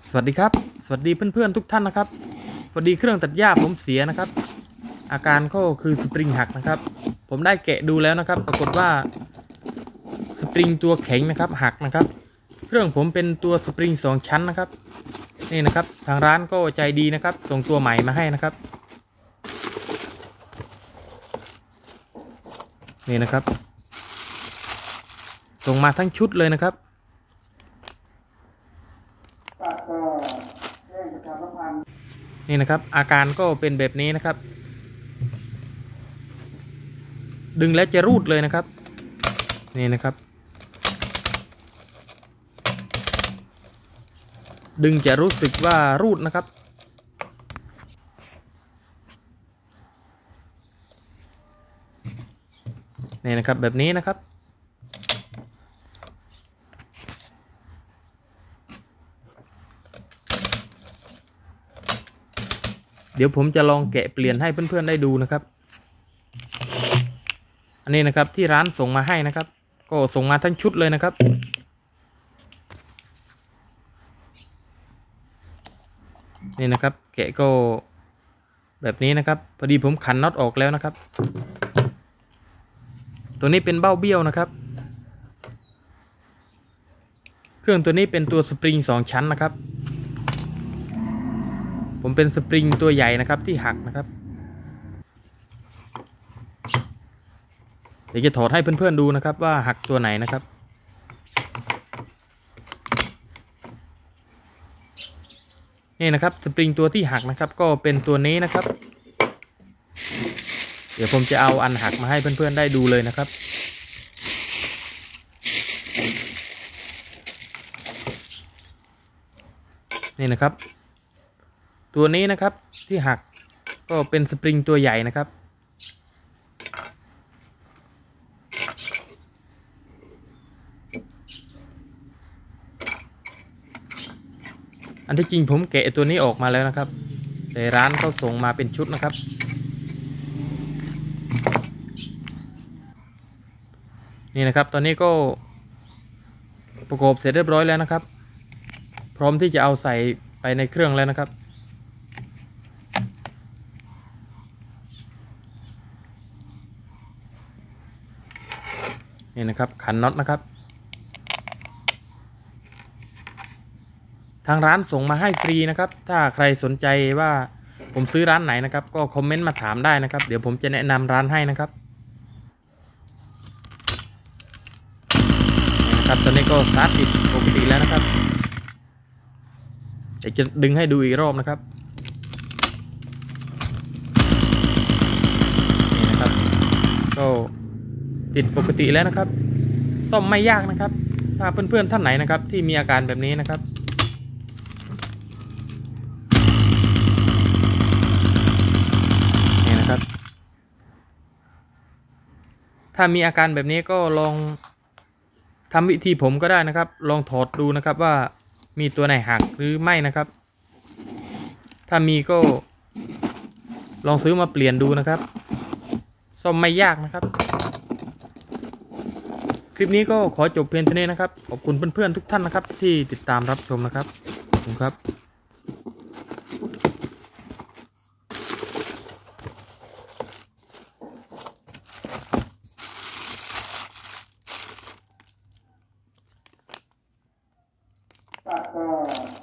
สวัสดีครับสวัสดีเพื่อนๆทุกท่านนะครับพอดีเครื่องตัดหญ้าผมเสียนะครับอาการก็คือสปริงหักนะครับผมได้แกะดูแล้วนะครับปรากฏว่าสปริงตัวแข็งนะครับหักนะครับเครื่องผมเป็นตัวสปริง2ชั้นนะครับนี่นะครับทางร้านก็ใจดีนะครับส่งตัวใหม่มาให้นะครับนี่นะครับส่งมาทั้งชุดเลยนะครับนี่นะครับอาการก็เป็นแบบนี้นะครับดึงแล้วจะรูดเลยนะครับนี่นะครับดึงจะรู้สึกว่ารูดนะครับนี่นะครับแบบนี้นะครับเดี๋ยวผมจะลองแกะเปลี่ยนให้เพื่อนๆได้ดูนะครับอันนี้นะครับที่ร้านส่งมาให้นะครับก็ส่งมาทั้งชุดเลยนะครับนี่นะครับแกะก็แบบนี้นะครับพอดีผมขันน็อตออกแล้วนะครับตัวนี้เป็นเบ้าเบี้ยวนะครับเครื่องตัวนี้เป็นตัวสปริง2ชั้นนะครับผมเป็นสปริงตัวใหญ่นะครับที่หักนะครับเดี๋ยวจะถอดให้เพื่อนๆดูนะครับว่าหักตัวไหนนะครับนี่นะครับสปริงตัวที่หักนะครับก็เป็นตัวนี้นะครับเดี๋ยวผมจะเอาอันหักมาให้เพื่อนๆได้ดูเลยนะครับนี่นะครับตัวนี้นะครับที่หักก็เป็นสปริงตัวใหญ่นะครับอันที่จริงผมแกะตัวนี้ออกมาแล้วนะครับแต่ร้านเขาส่งมาเป็นชุดนะครับนี่นะครับตอนนี้ก็ประกอบเสร็จเรียบร้อยแล้วนะครับพร้อมที่จะเอาใส่ไปในเครื่องแล้วนะครับนี่นะครับขันน็อตนะครับทางร้านส่งมาให้ฟรีนะครับถ้าใครสนใจว่าผมซื้อร้านไหนนะครับก็คอมเมนต์มาถามได้นะครับเดี๋ยวผมจะแนะนำร้านให้นะครับตอนนี้ก็สตาร์ทติดปกติแล้วนะครับเดี๋ยวจะดึงให้ดูอีกรอบนะครับนี่นะครับก็ติดปกติแล้วนะครับซ่อมไม่ยากนะครับถ้าเพื่อนๆท่านไหนนะครับที่มีอาการแบบนี้นะครับนี่นะครับถ้ามีอาการแบบนี้ก็ลองทำวิธีผมก็ได้นะครับลองถอดดูนะครับว่ามีตัวไหนหักหรือไม่นะครับถ้ามีก็ลองซื้อมาเปลี่ยนดูนะครับซ่อมไม่ยากนะครับคลิปนี้ก็ขอจบเพียงเท่านี้นะครับขอบคุณเพื่อนๆทุกท่านนะครับที่ติดตามรับชมนะครับขอบคุณครับ